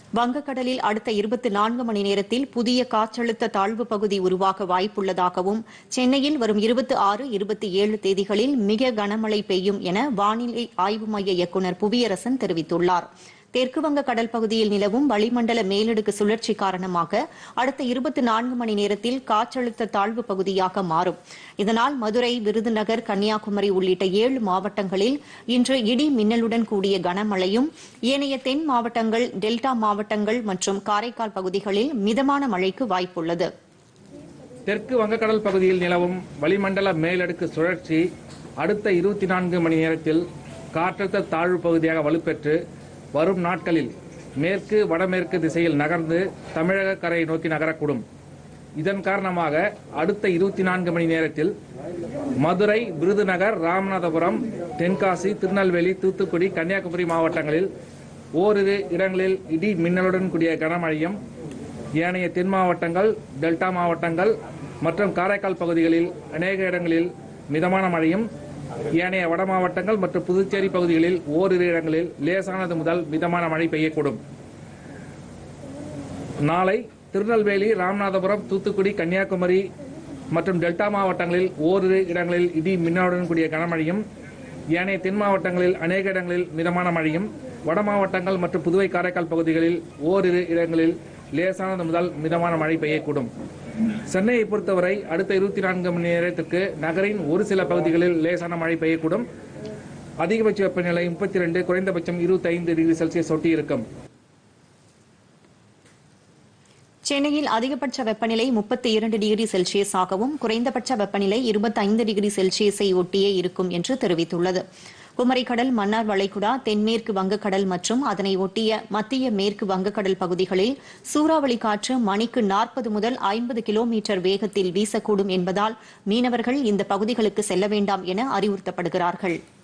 வங்கக்கடலில் அடுத்த 24 மணி நேரத்தில் புதிய காற்றழுத்த தாழ்வு பகுதி உருவாக வாய்ப்புள்ளதாகவும் சென்னையில் வரும் 26, 27 தேதிகளில் மிக கனமழை பெய்யும் என வானிலை ஆய்வு மைய இயக்குநர் புவியரசன் தெரிவித்துள்ளார். தெற்கு வங்க கடல் பகுதியில் நிலவும் வளிமண்டல மேலடுக்கு சுழற்சி காரணமாக அடுத்த 24 மணி நேரத்தில் காற்றழுத்த தாழ்வு பகுதியாக மாறும். இதனால் மதுரை, விருதுநகர், கன்னியாகுமரி உள்ளிட்ட 7 மாவட்டங்களில் இன்று இடி மின்னலுடன் கூடிய கனமழையும், ஏனைய தென் மாவட்டங்கள், டெல்டா மாவட்டங்கள் மற்றும் காரைக்கால் பகுதிகளில் மிதமான மழைக்கு வாய்ப்புள்ளது. தெற்கு வங்கக்கடல் பகுதியில் நிலவும் வளிமண்டல மேலடுக்கு சுழற்சி அடுத்த 24 மணி நேரத்தில் காற்றழுத்த தாழ்வு பகுதியாக வலுப்பெற்று வரும் நாட்களில் மேற்கு வடமேற்கு திசையில் நகர்ந்து தமிழக கரையை நோக்கி நகரக்கூடும். இதன் காரணமாக அடுத்த 24 மணி நேரத்தில் மதுரை, விருதுநகர், ராமநாதபுரம், தென்காசி, திருநெல்வேலி, தூத்துக்குடி, கன்னியாகுமரி மாவட்டங்களில் ஓரிரு இடங்களில் இடி மின்னலுடன் கூடிய கனமழையும், ஏனைய தென் மாவட்டங்கள், டெல்டா மாவட்டங்கள் மற்றும் காரைக்கால் பகுதிகளில் அநேக இடங்களில் மிதமான மழையும், ஏனைய வட மாவட்டங்கள் மற்றும் புதுச்சேரி பகுதிகளில் ஓரிரு இடங்களில் லேசானது முதல் மிதமான மழை பெய்யக்கூடும். நாளை திருநெல்வேலி, ராமநாதபுரம், தூத்துக்குடி, கன்னியாகுமரி மற்றும் டெல்டா மாவட்டங்களில் ஓரிரு இடங்களில் இடி மின்னலுடன் கூடிய கனமழையும், ஏனைய தென் மாவட்டங்களில் அநேக இடங்களில் மிதமான மழையும், வட மாவட்டங்கள் மற்றும் புதுவை காரைக்கால் பகுதிகளில் ஓரிரு இடங்களில் லேசானது முதல் மிதமான மழை பெய்யக்கூடும். சென்னையை பொறுத்தவரை அடுத்த 24 மணி நேரத்திற்கு நகரின் ஒரு சில பகுதிகளில் லேசான மழை பெய்யக்கூடும். அதிகபட்ச வெப்பநிலை 32, குறைந்தபட்சம் 25 டிகிரி செல்சியஸ் ஒட்டி இருக்கும். சென்னையில் அதிகபட்ச வெப்பநிலை 32 டிகிரி செல்சியஸாகவும் குறைந்தபட்ச வெப்பநிலை 25 டிகிரி செல்சியஸை ஒட்டியே இருக்கும் என்று தெரிவித்துள்ளது. குமரிக்கடல், மன்னார் வளைகுடா, தென்மேற்கு வங்கக்கடல் மற்றும் அதனை ஒட்டிய மத்திய மேற்கு வங்கக்கடல் பகுதிகளில் சூறாவளி காற்று மணிக்கு 40 முதல் 50 கிலோமீட்டர் வேகத்தில் வீசக்கூடும் என்பதால் மீனவர்கள் இந்த பகுதிகளுக்கு செல்ல வேண்டாம் என அறிவுறுத்தப்படுகிறார்கள்.